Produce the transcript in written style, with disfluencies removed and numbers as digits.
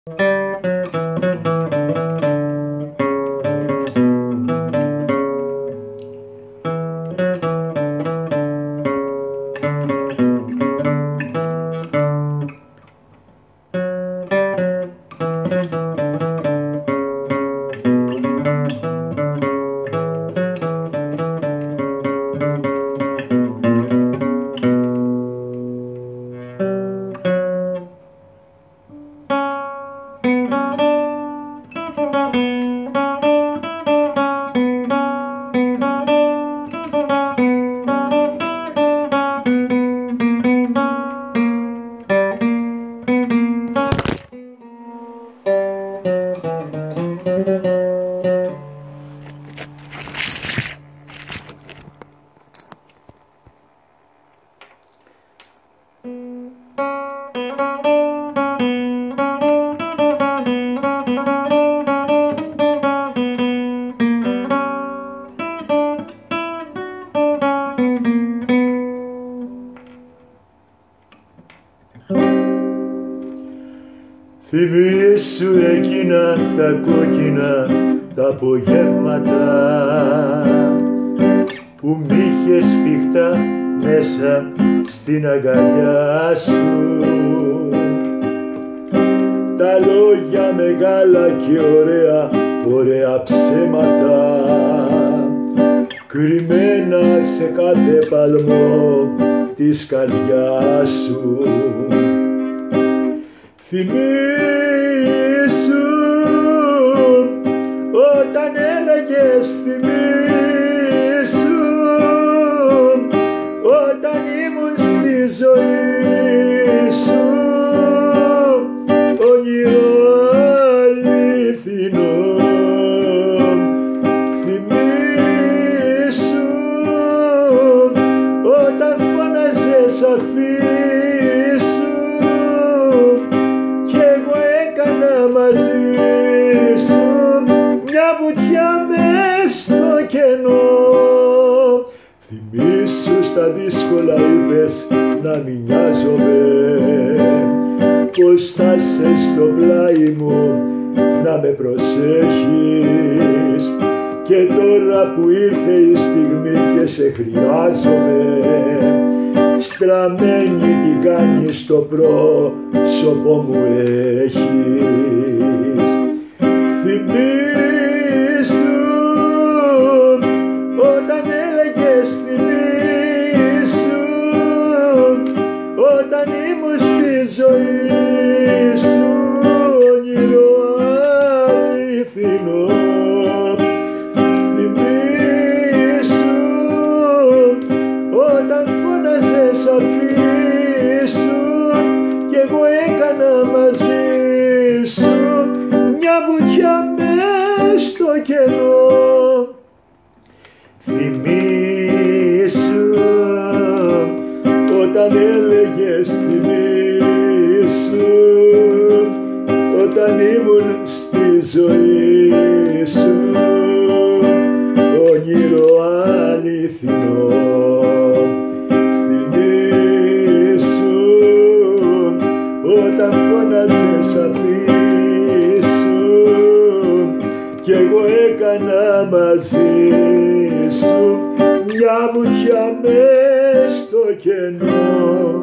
Θυμήσου εκείνα τα κόκκινα τα απογεύματα που μ' είχες σφιχτά μέσα στην αγκαλιά σου. Τα λόγια μεγάλα και ωραία, ωραία ψέματα κρυμμένα σε κάθε παλμό της καρδιάς σου. Θυμήσου όταν έλεγες, θυμήσου όταν ήμουν στη ζωή σου, όνειρο αληθινό. Θυμήσου όταν φώναζες αφήσου μαζί σου μια βουτιά μες στο κενό. Θυμήσου στα δύσκολα είπες να μην νοιάζομαι, πως θα είσαι στο πλάι μου να με προσέχεις. Και τώρα που ήρθε η στιγμή και σε χρειάζομαι, στραμμένη την κάνεις στο πρόσωπο μου έχεις. Θυμήσου όταν έλεγες, θυμήσου όταν ήμουν στη ζωή σου, όνειρο αληθινό. Θυμήσου όταν φώναζες αφήσου κι εγώ έκανα μαζί σου μια βουτιά μες στο κενό. Θυμήσου όταν έλεγες, θυμήσου όταν ήμουν στη ζωή σου, όνειρο αληθινό. Θυμήσου όταν φώναζες αφήσου κι εγώ έκανα μαζί σου μια βουτιά μες στο κενό.